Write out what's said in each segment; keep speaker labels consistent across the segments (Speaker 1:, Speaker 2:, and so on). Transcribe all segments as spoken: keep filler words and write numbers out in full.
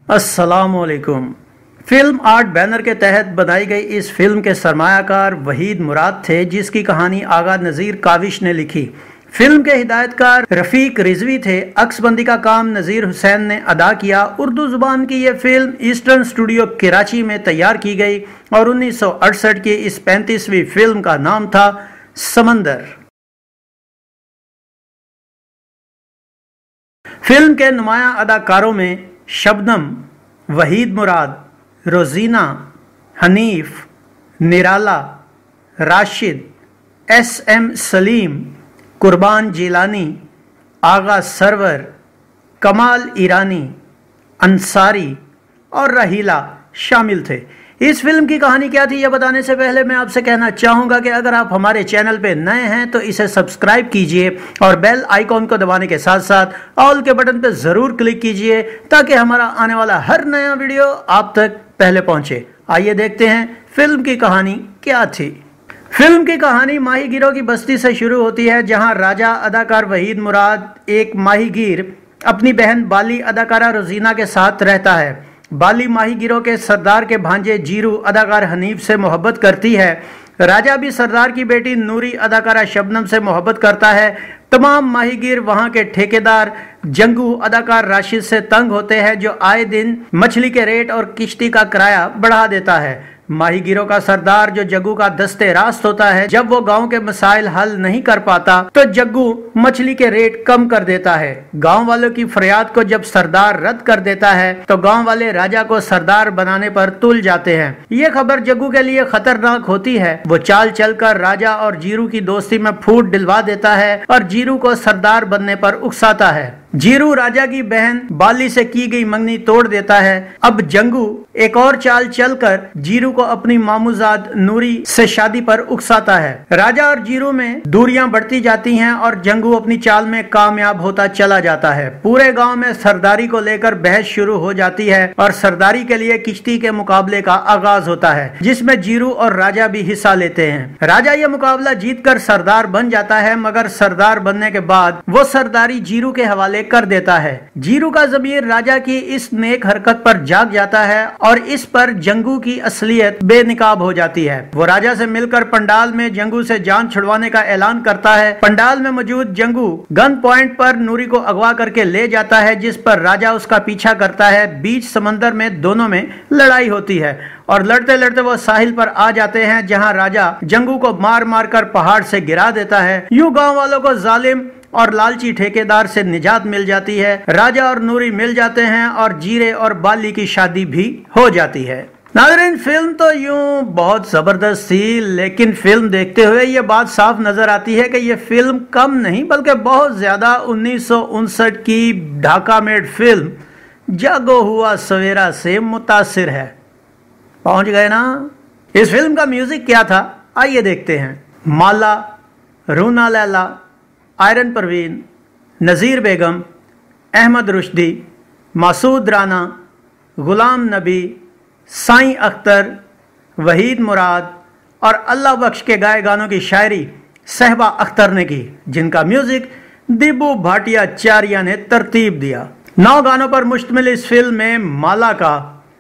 Speaker 1: अस्सलामुअलैकुम। Film art banner के तहत बनाई गई इस फिल्म के सरमायाकार वहीद मुराद थे, जिसकी कहानी आगा नज़ीर काविश ने लिखी। फिल्म के हिदायतकार रफ़ीक रिजवी थे। अक्सबंदी का काम नज़ीर हुसैन ने अदा किया। उर्दू जुबान की यह फिल्म ईस्टर्न स्टूडियो कराची में तैयार की गई और उन्नीस सौ अड़सठ की इस पैंतीसवीं फिल्म का नाम था समंदर। फिल्म के नुमाया अदाकारों में शबनम, वहीद मुराद, रोजीना, हनीफ, निराला, राशिद, एस एम सलीम, कुर्बान जिलानी, आगा सरवर, कमाल ईरानी, अंसारी और रहीला शामिल थे। इस फिल्म की कहानी क्या थी यह बताने से पहले मैं आपसे कहना चाहूँगा कि अगर आप हमारे चैनल पे नए हैं तो इसे सब्सक्राइब कीजिए और बेल आइकॉन को दबाने के साथ साथ ऑल के बटन पर ज़रूर क्लिक कीजिए ताकि हमारा आने वाला हर नया वीडियो आप तक पहले पहुँचे। आइए देखते हैं फिल्म की कहानी क्या थी। फिल्म की कहानी माहीगीरों की बस्ती से शुरू होती है, जहाँ राजा अदाकार वहीद मुराद एक माहीगीर अपनी बहन बाली अदाकारा रोजीना के साथ रहता है। बाली माहीगीरों के सरदार के भांजे जीरू अदाकार हनीफ से मोहब्बत करती है। राजा भी सरदार की बेटी नूरी अदाकारा शबनम से मोहब्बत करता है। तमाम माहीगीर वहां के ठेकेदार जंगू अदाकार राशिद से तंग होते हैं, जो आए दिन मछली के रेट और किश्ती का किराया बढ़ा देता है। माहीगीरों का सरदार जो जग्गू का दस्ते रास्त होता है, जब वो गांव के मसाइल हल नहीं कर पाता तो जग्गू मछली के रेट कम कर देता है। गांव वालों की फरियाद को जब सरदार रद्द कर देता है तो गांव वाले राजा को सरदार बनाने पर तुल जाते हैं। ये खबर जग्गू के लिए खतरनाक होती है। वो चाल चलकर राजा और जीरू की दोस्ती में फूट दिलवा देता है और जीरू को सरदार बनने पर उकसाता है। जीरू राजा की बहन बाली से की गई मंगनी तोड़ देता है। अब जंगू एक और चाल चलकर जीरू को अपनी मामूजाद नूरी से शादी पर उकसाता है। राजा और जीरू में दूरियां बढ़ती जाती हैं और जंगू अपनी चाल में कामयाब होता चला जाता है। पूरे गांव में सरदारी को लेकर बहस शुरू हो जाती है और सरदारी के लिए किश्ती के मुकाबले का आगाज होता है, जिसमें जीरू और राजा भी हिस्सा लेते हैं। राजा यह मुकाबला जीतकर सरदार बन जाता है, मगर सरदार बनने के बाद वो सरदारी जीरू के हवाले कर देता है। जीरू का ज़मीर राजा की इस नेक हरकत पर जाग जाता है और इस पर जंगू की असलियत बेनिकाब हो जाती है। वो राजा से मिलकर पंडाल में जंगू से जान छुड़वाने का ऐलान करता है। पंडाल में मौजूद जंगू गन पॉइंट पर नूरी को अगवा करके ले जाता है, जिस पर राजा उसका पीछा करता है। बीच समंदर में दोनों में लड़ाई होती है और लड़ते लड़ते वो साहिल पर आ जाते हैं, जहां राजा जंगू को मार मार कर पहाड़ से गिरा देता है। यूं गांव वालों को जालिम और लालची ठेकेदार से निजात मिल जाती है। राजा और नूरी मिल जाते हैं और जीरे और बाली की शादी भी हो जाती है। नाज़रीन, फिल्म तो यूं बहुत जबरदस्त थी, लेकिन फिल्म देखते हुए ये बात साफ नजर आती है कि ये फिल्म कम नहीं बल्कि बहुत ज्यादा उन्नीस सौ उनसठ की ढाका मेड फिल्म जागो हुआ सवेरा से मुतासिर है। पहुंच गए ना? इस फिल्म का म्यूजिक क्या था आइए देखते हैं। माला, रूना लैला, आयरन परवीन, नज़ीर बेगम, अहमद रुश्दी, मासूद राना, गुलाम नबी, साईं अख्तर, वहीद मुराद और अल्लाह बख्श के गाए गानों की शायरी सहबा अख्तर ने की, जिनका म्यूजिक दिब्बू भाटिया चारिया ने तरतीब दिया। नौ गानों पर मुश्तमिल इस फिल्म में माला का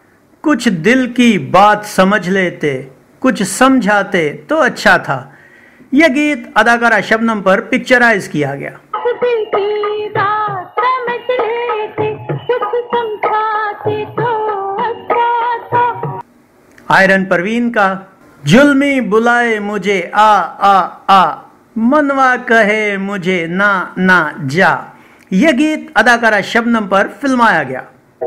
Speaker 1: कुछ दिल की बात समझ लेते, कुछ समझाते तो अच्छा था, यह गीत अदाकारा शबनम पर पिक्चराइज किया गया। आयरन परवीन का जुल्मी बुलाए मुझे आ आ आ, मनवा कहे मुझे ना ना जा, यह गीत अदाकारा शबनम पर फिल्माया गया।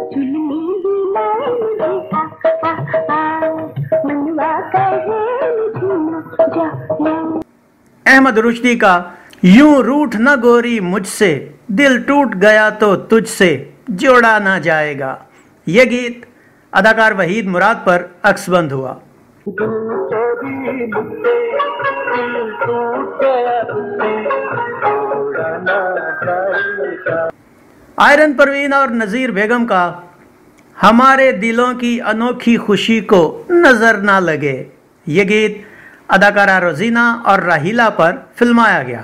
Speaker 1: अहमद रुश्दी का यूं रूठ न गोरी मुझसे, दिल टूट गया तो तुझसे जोड़ा ना जाएगा, यह गीत अदाकार वहीद मुराद पर अक्सबंद हुआ। आयरन परवीन और नज़ीर बेगम का हमारे दिलों की अनोखी खुशी को नजर ना लगे, यह गीत अदाकारा रोजीना और राहीला पर फिल्माया गया।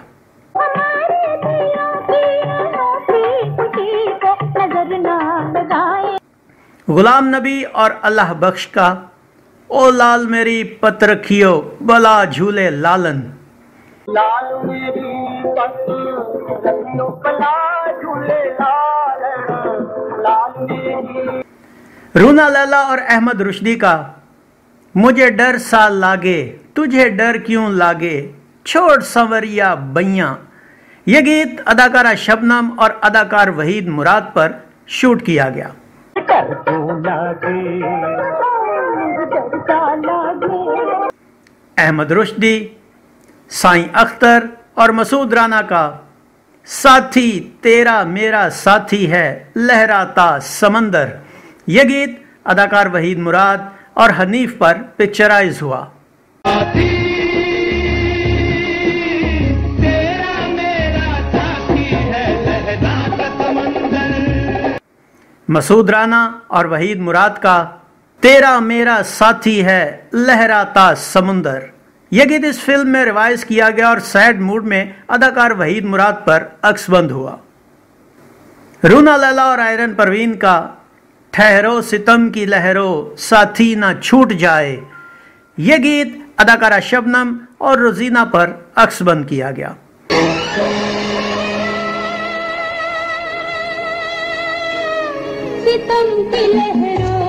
Speaker 1: गुलाम नबी और अल्लाह बख्श का ओ लाल मेरी पत रखियो बला झूले लालन।
Speaker 2: लाल मेरी पत रखियो बला झूले लालन, लाल मेरी।
Speaker 1: रूना लैला और अहमद रुश्दी का मुझे डर सा लागे तुझे डर क्यों लागे छोड़ संवरिया बैया। यह गीत अदाकारा शबनम और अदाकार वहीद मुराद पर शूट किया गया। अहमद रुश्दी, साईं अख्तर और मसूद राना का साथी तेरा मेरा साथी है लहराता समंदर। यह गीत अदाकार वहीद मुराद और हनीफ पर पिक्चराइज हुआ। मसूद राना और वहीद मुराद का तेरा मेरा साथी है लहराता समुंदर। यह गीत इस फिल्म में रिवाइज किया गया और सैड मूड में अदाकार वहीद मुराद पर अक्सबंद हुआ। रूना लैला और आयरन परवीन का ठहरो सितम की लहरों साथी ना छूट जाए। यह गीत अदाकारा शबनम और रोजीना पर अक्सबंद किया गया।
Speaker 3: सितम की लहरों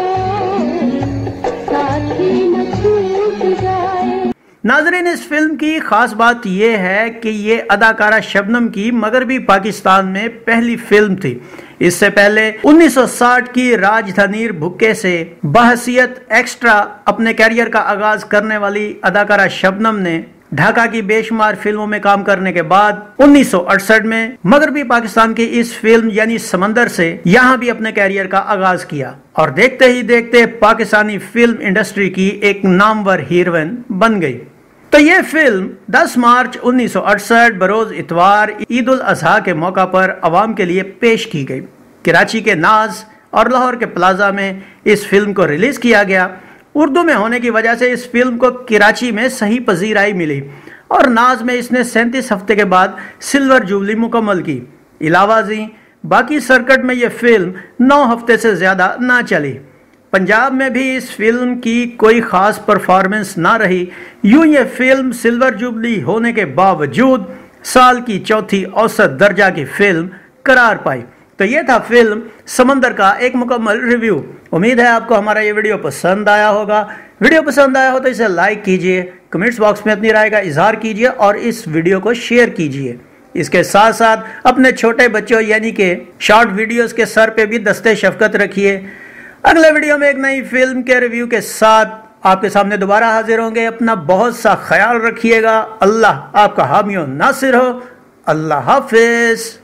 Speaker 3: साथी न छूट जाए।
Speaker 1: नाज़रीन, इस फिल्म की खास बात यह है कि ये अदाकारा शबनम की मगरबी पाकिस्तान में पहली फिल्म थी। इससे पहले उन्नीस सौ साठ की राजधानीर भुक्के से बहसियत एक्स्ट्रा अपने कैरियर का आगाज करने वाली अदाकारा शबनम ने ढाका की बेशुमार फिल्मों में काम करने के बाद उन्नीस सौ अड़सठ में मगरबी पाकिस्तान की इस फिल्म यानी समंदर से यहाँ भी अपने कैरियर का आगाज किया और देखते ही देखते पाकिस्तानी फिल्म इंडस्ट्री की एक नामवर हीरोइन बन गई। तो ये फिल्म दस मार्च उन्नीस सौ अड़सठ बरोज इतवार ईद उल अजहा के मौका पर अवाम के लिए पेश की गई। कराची के नाज और लाहौर के प्लाजा में इस फिल्म को रिलीज किया गया। उर्दू में होने की वजह से इस फिल्म को कराची में सही पजीराई मिली और नाज में इसने सैंतीस हफ्ते के बाद सिल्वर जुबली मुकम्मल की। इलावाजी बाकी सर्किट में यह फिल्म नौ हफ्ते से ज़्यादा ना चली। पंजाब में भी इस फिल्म की कोई ख़ास परफॉर्मेंस ना रही। यूं ये फिल्म सिल्वर जुबली होने के बावजूद साल की चौथी औसत दर्जा की फिल्म करार पाई। तो ये था फिल्म समंदर का एक मुकम्मल रिव्यू। उम्मीद है आपको हमारा ये वीडियो पसंद आया होगा। वीडियो पसंद आया हो तो इसे लाइक कीजिए, कमेंट्स बॉक्स में अपनी राय का इजहार कीजिए और इस वीडियो को शेयर कीजिए। इसके साथ साथ अपने छोटे बच्चों यानी कि शॉर्ट वीडियोस के सर पे भी दस्ते शफकत रखिए। अगले वीडियो में एक नई फिल्म के रिव्यू के साथ आपके सामने दोबारा हाजिर होंगे। अपना बहुत सा ख्याल रखिएगा। अल्लाह आपका हामी और नासिर हो। अल्लाह हाफिज।